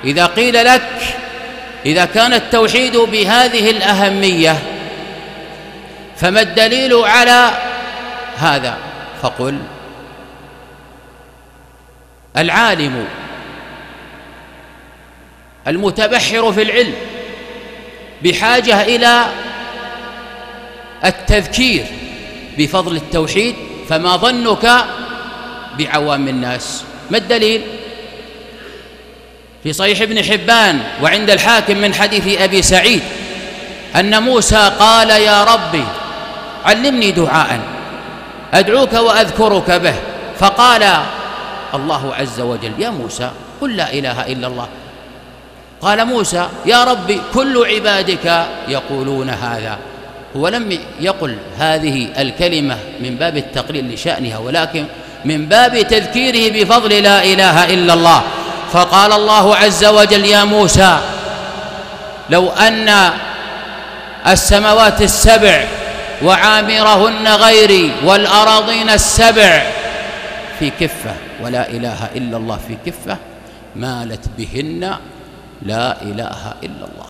إذا قيل لك إذا كان التوحيد بهذه الأهمية فما الدليل على هذا؟ فقل العالم المتبحر في العلم بحاجة إلى التذكير بفضل التوحيد، فما ظنك بعوام الناس؟ ما الدليل؟ في صحيح ابن حبان وعند الحاكم من حديث أبي سعيد أن موسى قال يا ربي علمني دعاء أدعوك وأذكرك به، فقال الله عز وجل يا موسى قل لا إله إلا الله. قال موسى يا ربي كل عبادك يقولون هذا. هو لم يقل هذه الكلمة من باب التقليل لشأنها، ولكن من باب تذكيره بفضل لا إله إلا الله. فقال الله عز وجل يا موسى لو أن السماوات السبع وعامرهن غيري والأراضين السبع في كفة ولا إله إلا الله في كفة مالت بهن لا إله إلا الله.